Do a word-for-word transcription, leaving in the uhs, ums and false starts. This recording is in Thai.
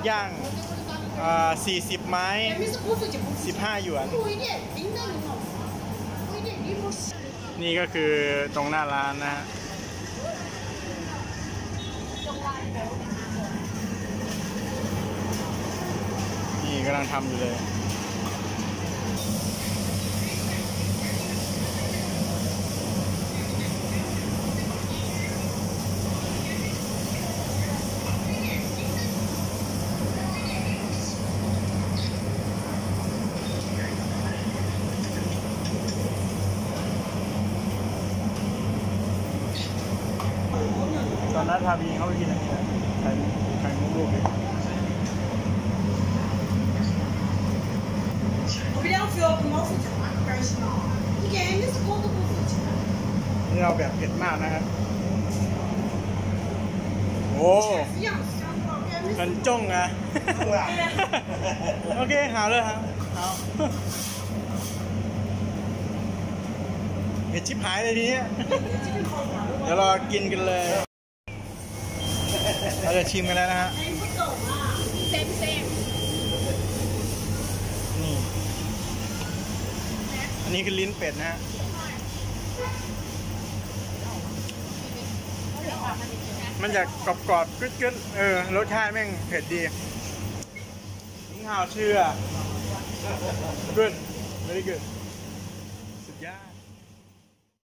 ย่างสี่สิบไม้สิบห้าหยวนนี่ก็คือตรงหน้าร้านนะฮะนี่กำลังทำอยู่เลยตอนนั้นทาบีเขาไปกินอะไรนะไข่ไข่มุกลูกดินี่เราแบบเผ็ดมากนะครับโอ้很重啊โอเคหาเลยครับเอาเผ็ดชิบหายเลยทีนี้เดี๋ยวเรากินกันเลยเราจะชิมกันแล้วนะฮะนี่อันนี้คือลิ้นเป็ดนะฮะมันจะกรอบๆกึ๊ดๆเออรสชาติแม่งเผ็ดดีนี่ข่าวเชื่อ good very good สุดยอด